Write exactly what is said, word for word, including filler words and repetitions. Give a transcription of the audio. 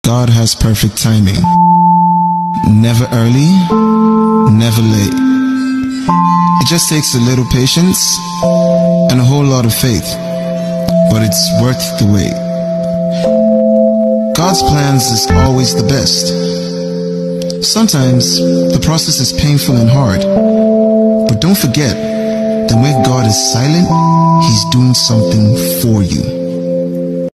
God has perfect timing. Never early, never late. It just takes a little patience and a whole lot of faith, but it's worth the wait. God's plans is always the best. Sometimes the process is painful and hard, but don't forget that when God is silent, He's doing something for you.